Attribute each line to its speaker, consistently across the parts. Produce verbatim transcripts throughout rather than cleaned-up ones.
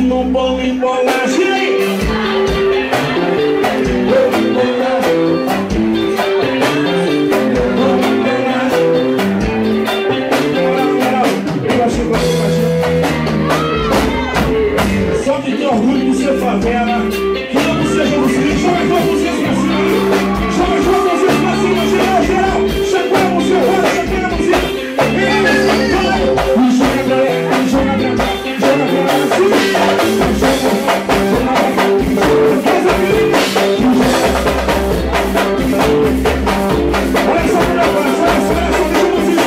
Speaker 1: no bolo e bolacha. Só que tem orgulho de ser favela. Que não seja você. Joga as vocês pra cima. Joga as vocês pra cima. Geral, geral. Chacoalha seu rosto, chacoalha a música. E joga a galera, joga a galera, joga a galera assim. Olha só pra agora, olha só, olha só, deixa eu você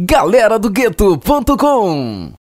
Speaker 2: galera do gueto ponto com.